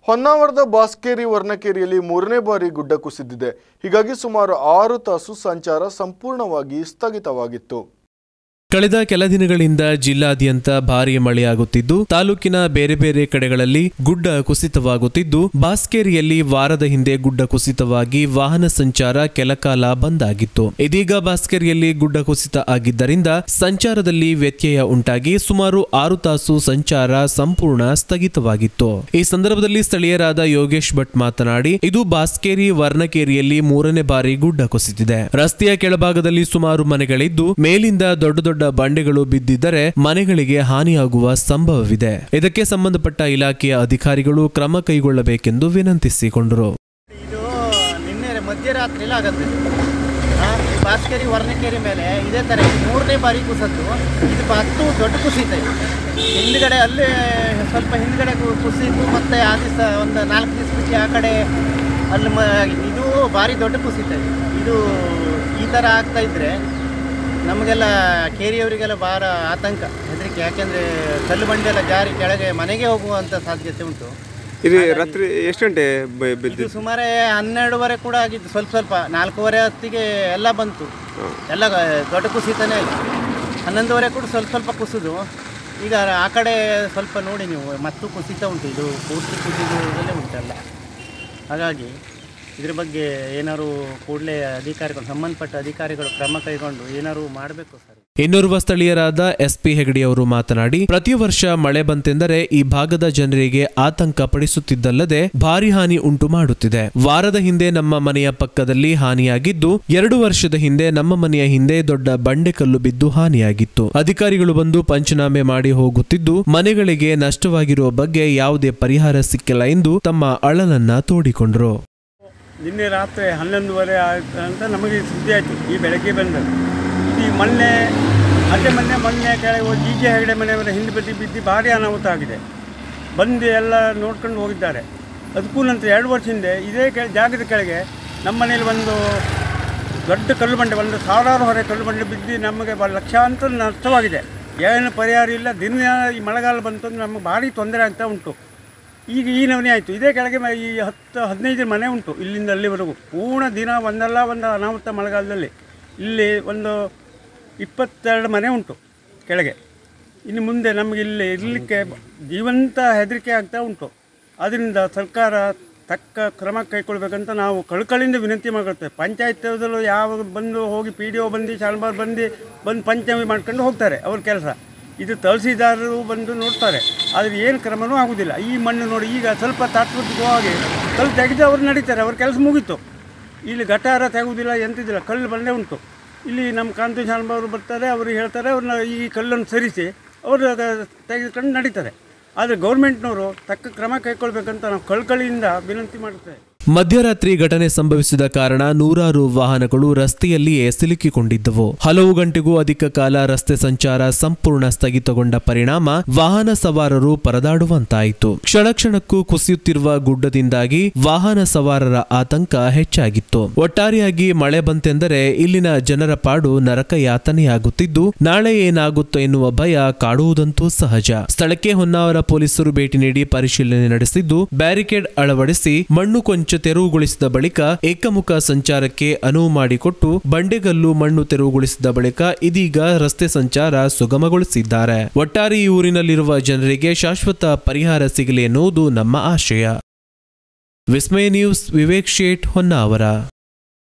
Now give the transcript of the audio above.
ಹೊನ್ನಾವರದ ಬಾಸ್ಕೇರಿ ವರ್ಣಕೇರಿಯಲ್ಲಿ ಮೂರನೇ ಬಾರಿ ಗುಡ್ಡ ಕುಸಿದಿದೆ. ಹೀಗಾಗಿ ಸುಮಾರು 6 ತಾಸು ಸಂಚಾರ ಸಂಪೂರ್ಣವಾಗಿ ಸ್ಥಗಿತವಾಗಿತ್ತು. ಕಳೆದ ಕೆಲ ದಿನಗಳಿಂದ ಜಿಲ್ಲಾದ್ಯಂತ ಭಾರೀ ಮಳೆಯಾಗುತ್ತಿದ್ದು ತಾಲೂಕಿನ ಬೇರೆ ಬೇರೆ ಕಡೆಗಳಲ್ಲಿ ಗುಡ್ಡ ಕುಸಿತವಾಗುತ್ತಿದ್ದು ಬಾಸ್ಕೇರಿಯಲ್ಲಿ ವಾರದ ಹಿಂದೆ ಗುಡ್ಡ ಕುಸಿತವಾಗಿ ವಾಹನ ಸಂಚಾರ ಕೆಲಕಾಲ ಬಂದ್ ಆಗಿತ್ತು. ಇದೀಗ ಬಾಸ್ಕೇರಿಯಲ್ಲಿ ಗುಡ್ಡ ಕುಸಿತ ಆಗಿದ್ದರಿಂದ ಸಂಚಾರದಲ್ಲಿ ವ್ಯತ್ಯಯ ಉಂಟಾಗಿ ಸುಮಾರು 6 ತಾಸು ಸಂಚಾರ ಸಂಪೂರ್ಣ ಸ್ಥಗಿತವಾಗಿತ್ತು. ಈ ಸಂದರ್ಭದಲ್ಲಿ ಸ್ಥಳೀಯರಾದ ಯೋಗೇಶ್ ಭಟ್ ಮಾತನಾಡಿ, ಇದು ಬಾಸ್ಕೇರಿ ವರ್ಣಕೇರಿಯಲ್ಲಿ ಮೂರನೇ ಬಾರಿ ಗುಡ್ಡ ಕುಸಿತಿದೆ. ರಸ್ತೆಯ ಕೆಳಭಾಗದಲ್ಲಿ ಸುಮಾರು ಮನೆಗಳಿದ್ದು ಮೇಲಿಂದ ದೊಡ್ಡ ಬಂಡೆಗಳು ಬಿದ್ದಿದ್ದರೆ ಮನೆಗಳಿಗೆ ಹಾನಿಯಾಗುವ ಸಂಭವವಿದೆ. ಇದಕ್ಕೆ ಸಂಬಂಧಪಟ್ಟ ಇಲಾಖೆಯ ಅಧಿಕಾರಿಗಳು ಕ್ರಮ ಕೈಗೊಳ್ಳಬೇಕೆಂದು ವಿನಂತಿಸಿಕೊಂಡರು. ಇದು ನಿನ್ನೆ ಮಧ್ಯರಾತ್ರಿ ಆಗುತ್ತೆ. ಬಾಸ್ಕೇರಿ ವರ್ಣಕೇರಿ ಮೇಲೆ ಇದೇ ತರ ಮೂರನೇ ಬಾರಿ ಕುಸಿತು. ಇದು 10 ದೊಡ್ಡ ಕುಸಿತ. ಹಿಂದ್ಗಡೆ ಅಲ್ಲಿ ಸ್ವಲ್ಪ ಹಿಂದ್ಗಡೆ ಕುಸಿತು, ಮತ್ತೆ ಆ ದಿವಸ ಒಂದು 4 ದಿವಸ ಬಿಟ್ಟು ಆ ಕಡೆ ಅಲ್ಲಿ ಇದು ಭಾರಿ ದೊಡ್ಡ ಕುಸಿತ. ಇದು ಈ ಥರ ಆಗ್ತಾ ಇದ್ರೆ ನಮಗೆಲ್ಲ ಕೇರಿಯವರಿಗೆಲ್ಲ ಭಾಳ ಆತಂಕ, ಹೆದರಿಕೆ. ಯಾಕೆಂದರೆ ಕಲ್ಲು ಬಂಡೆ ಎಲ್ಲ ಜಾರಿ ಕೆಳಗೆ ಮನೆಗೆ ಹೋಗುವಂಥ ಸಾಧ್ಯತೆ ಉಂಟು. ಇದು ರಾತ್ರಿ ಎಷ್ಟು ಗಂಟೆ ಬಿದ್ದು? ಸುಮಾರು 12:30 ಕೂಡ ಆಗಿತ್ತು. ಸ್ವಲ್ಪ 4:15 ಹೊತ್ತಿಗೆ ಎಲ್ಲ ಬಂತು. ಎಲ್ಲ ದೊಡ್ಡ ಕುಸಿತನೇ ಆಯಿತು. 11:30 ಕೂಡ ಸ್ವಲ್ಪ ಕುಸಿದು. ಈಗ ಆ ಕಡೆ ಸ್ವಲ್ಪ ನೋಡಿ ನೀವು, ಮತ್ತು ಕುಸಿತ ಉಂಟು. ಇದು ಪೂರ್ತಿ ಕುಸಿದಲ್ಲೇ ಉಂಟಲ್ಲ. ಹಾಗಾಗಿ ಇದ್ರ ಬಗ್ಗೆ ಏನಾರು ಕೂಡಲೇ ಅಧಿಕಾರಿಗಳು, ಸಂಬಂಧಪಟ್ಟ ಅಧಿಕಾರಿಗಳು ಕ್ರಮ ಕೈಗೊಂಡು ಏನಾರು ಮಾಡಬೇಕು ಸರ್. ಇನ್ನೋರ್ವ ಸ್ಥಳೀಯರಾದ SP ಹೆಗಡೆ ಅವರು ಮಾತನಾಡಿ, ಪ್ರತಿ ವರ್ಷ ಮಳೆ ಬಂತೆಂದರೆ ಈ ಭಾಗದ ಜನರಿಗೆ ಆತಂಕ ಪಡಿಸುತ್ತಿದ್ದಲ್ಲದೆ ಭಾರಿ ಹಾನಿ ಉಂಟು ಮಾಡುತ್ತಿದೆ. ವಾರದ ಹಿಂದೆ ನಮ್ಮ ಮನೆಯ ಪಕ್ಕದಲ್ಲಿ ಹಾನಿಯಾಗಿದ್ದು 2 ವರ್ಷದ ಹಿಂದೆ ನಮ್ಮ ಮನೆಯ ಹಿಂದೆ ದೊಡ್ಡ ಬಂಡೆಕಲ್ಲು ಬಿದ್ದು ಹಾನಿಯಾಗಿತ್ತು. ಅಧಿಕಾರಿಗಳು ಬಂದು ಪಂಚನಾಮೆ ಮಾಡಿ ಹೋಗುತ್ತಿದ್ದು ಮನೆಗಳಿಗೆ ನಷ್ಟವಾಗಿರುವ ಬಗ್ಗೆ ಯಾವುದೇ ಪರಿಹಾರ ಸಿಕ್ಕಿಲ್ಲ ಎಂದು ತಮ್ಮ ಅಳಲನ್ನ ತೋಡಿಕೊಂಡರು. ನಿನ್ನೆ ರಾತ್ರಿ 11:30 ಆಯ್ತು ಅಂತ ನಮಗೆ ಸುದ್ದಿ ಆಯಿತು. ಈ ಬೆಳಗ್ಗೆ ಬಂದರು. ಈ ಮೊನ್ನೆ ಕೆಳಗೆ ಹೋಗಿ DJ ಹೆಗಡೆ ಮನೆಯವರ ಹಿಂದೆ ಬಿದ್ದು ಭಾರಿ ಅನಾಹುತ ಆಗಿದೆ. ಬಂದು ಎಲ್ಲ ನೋಡ್ಕೊಂಡು ಹೋಗಿದ್ದಾರೆ. ಅದಕ್ಕೂ ನಂತರ 2 ವರ್ಷ ಹಿಂದೆ ಇದೇ ಜಾಗದ ಕೆಳಗೆ ನಮ್ಮ ಮನೇಲಿ ಒಂದು ದೊಡ್ಡ ಕಲ್ಲು ಬಂಡೆ, ಒಂದು 1000 ಹೊರೆ ಕಲ್ಲು ಬಂಡೆ ಬಿದ್ದು ನಮಗೆ ಲಕ್ಷಾಂತರ ನಷ್ಟವಾಗಿದೆ. ಏನು ಪರಿಹಾರ ಇಲ್ಲ. ದಿನ ಈ ಮಳೆಗಾಲ ಬಂತು ಅಂದರೆ ನಮಗೆ ಭಾರಿ ತೊಂದರೆ ಆಗ್ತಾ ಉಂಟು. ಈಗ ಈ ನವನೆ ಆಯಿತು. ಇದೇ ಕೆಳಗೆ ಈ 10-15 ಮನೆ ಉಂಟು. ಇಲ್ಲಿಂದ ಅಲ್ಲಿವರೆಗೂ ಪೂರ್ಣ ದಿನ ಒಂದಲ್ಲ ಒಂದು ಅನಾಹುತ. ಮಳೆಗಾಲದಲ್ಲಿ ಇಲ್ಲಿ ಒಂದು 22 ಮನೆ ಉಂಟು ಕೆಳಗೆ. ಇನ್ನು ಮುಂದೆ ನಮಗೆ ಇಲ್ಲಿ ಇರಲಿಕ್ಕೆ ಜೀವಂತ ಹೆದರಿಕೆ ಆಗ್ತಾ ಉಂಟು. ಅದರಿಂದ ಸರ್ಕಾರ ತಕ್ಕ ಕ್ರಮ ಕೈಗೊಳ್ಬೇಕಂತ ನಾವು ಕಳಕಳಿಯಿಂದ ವಿನಂತಿ ಮಾಡ್ಕೊಳ್ತೇವೆ. ಪಂಚಾಯತ್ ಯಾವ ಬಂದು ಹೋಗಿ PDO ಬಂದು ಶಾಲ್ಮಾರ್ ಬಂದು ಪಂಚಾಯತ್ ಮಾಡ್ಕೊಂಡು ಹೋಗ್ತಾರೆ ಅವ್ರ ಕೆಲಸ. ಇದು ತಹಸೀಲ್ದಾರರು ಬಂದು ನೋಡ್ತಾರೆ, ಆದರೆ ಏನು ಕ್ರಮವೂ ಆಗೋದಿಲ್ಲ. ಈ ಮಣ್ಣು ನೋಡಿ, ಈಗ ಸ್ವಲ್ಪ ತಾತ್ವಿಕವಾಗಿ ಕಲ್ಲು ತೆಗೆದು ಅವ್ರು ನಡೀತಾರೆ, ಅವ್ರ ಕೆಲಸ ಮುಗೀತು. ಇಲ್ಲಿ ಗಟಾರ ತೆಗುವುದಿಲ್ಲ, ಎಂತಿದ್ದಿಲ್ಲ, ಕಲ್ಲು ಬಂಡೆ ಉಂಟು. ಇಲ್ಲಿ ನಮ್ಮ ಕಾಂತು ಶಾಲ್ಮವರು ಬರ್ತಾರೆ, ಅವರು ಹೇಳ್ತಾರೆ, ಅವ್ರನ್ನ ಈ ಕಲ್ಲನ್ನು ಸರಿಸಿ ಅವರು ತೆಗೆದುಕೊಂಡು ನಡೀತಾರೆ. ಆದರೆ ಗೌರ್ಮೆಂಟ್ನವರು ತಕ್ಕ ಕ್ರಮ ಕೈಗೊಳ್ಬೇಕಂತ ನಾವು ಕಳಕಳಿಯಿಂದ ವಿನಂತಿ ಮಾಡುತ್ತೇವೆ. ಮಧ್ಯರಾತ್ರಿ ಘಟನೆ ಸಂಭವಿಸಿದ ಕಾರಣ ನೂರಾರು ವಾಹನಗಳು ರಸ್ತೆಯಲ್ಲಿಯೇ ಸಿಲುಕಿಕೊಂಡಿದ್ದವು. ಹಲವು ಗಂಟೆಗೂ ಅಧಿಕ ಕಾಲ ರಸ್ತೆ ಸಂಚಾರ ಸಂಪೂರ್ಣ ಸ್ಥಗಿತಗೊಂಡ ಪರಿಣಾಮ ವಾಹನ ಸವಾರರು ಪರದಾಡುವಂತಾಯಿತು. ಕ್ಷಣಕ್ಕೂ ಕುಸಿಯುತ್ತಿರುವ ಗುಡ್ಡದಿಂದಾಗಿ ವಾಹನ ಸವಾರರ ಆತಂಕ ಹೆಚ್ಚಾಗಿತ್ತು. ಒಟ್ಟಾರೆಯಾಗಿ ಮಳೆ ಬಂತೆಂದರೆ ಇಲ್ಲಿನ ಜನರ ಪಾಡು ನರಕ ಯಾತನೆಯಾಗುತ್ತಿದ್ದು ನಾಳೆ ಏನಾಗುತ್ತೋ ಎನ್ನುವ ಭಯ ಕಾಡುವುದಂತೂ ಸಹಜ. ಸ್ಥಳಕ್ಕೆ ಹೊನ್ನಾವರ ಪೊಲೀಸರು ಭೇಟಿ ನೀಡಿ ಪರಿಶೀಲನೆ ನಡೆಸಿದ್ದು ಬ್ಯಾರಿಕೇಡ್ ಅಳವಡಿಸಿ ಮಣ್ಣು ಕೊಂಚ ತೆರವುಗೊಳಿಸಿದ ಬಳಿಕ ಏಕಮುಖ ಸಂಚಾರಕ್ಕೆ ಅನುವು ಮಾಡಿಕೊಟ್ಟು ಬಂಡೆಗಲ್ಲು ಮಣ್ಣು ತೆರವುಗೊಳಿಸಿದ ಬಳಿಕ ಇದೀಗ ರಸ್ತೆ ಸಂಚಾರ ಸುಗಮಗೊಳಿಸಿದ್ದಾರೆ. ಒಟ್ಟಾರೆ ಈ ಊರಿನಲ್ಲಿರುವ ಜನರಿಗೆ ಶಾಶ್ವತ ಪರಿಹಾರ ಸಿಗಲಿ ಎನ್ನುವುದು ನಮ್ಮ ಆಶಯ. ವಿಸ್ಮಯ ನ್ಯೂಸ್, ವಿವೇಕ್ ಶೇಟ್, ಹೊನ್ನಾವರ.